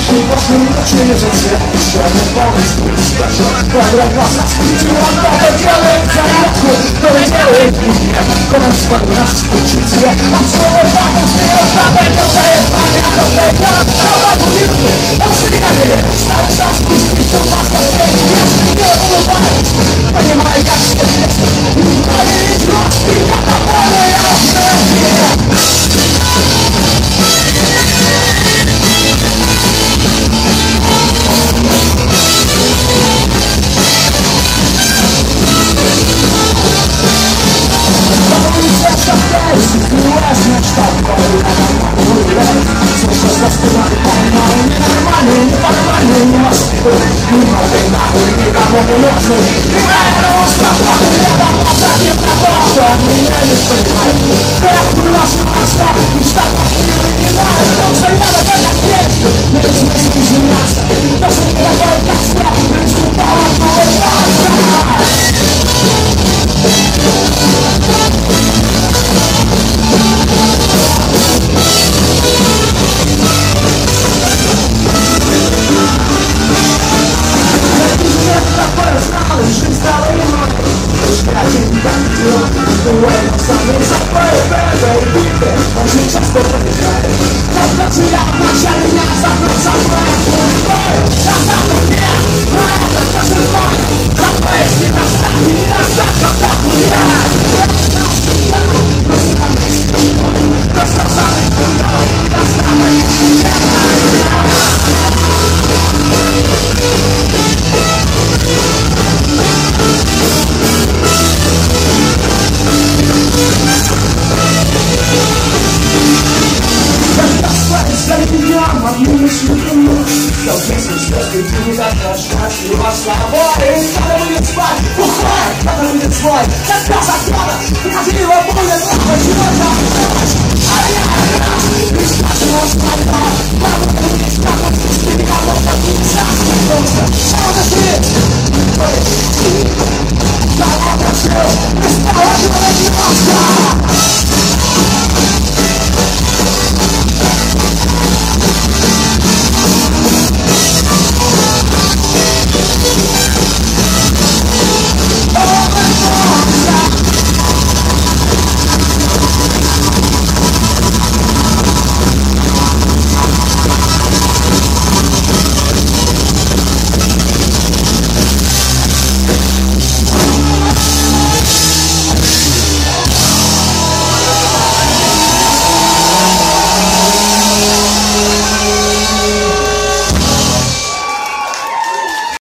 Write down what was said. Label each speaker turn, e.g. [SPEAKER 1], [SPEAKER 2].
[SPEAKER 1] Через свет, еще не полностью скажу. Квадрат глаза, чего кто-то делает зарядку, кто-то делает меня, кто-то свой раз учит себе. Он свой папа сделал, папа делает, понятно, делает, папа будет. Он сигарет, старается спустить, он вас последний, если не улыбаюсь, понимаю, как что здесь. Мои игрушки, я тобой, я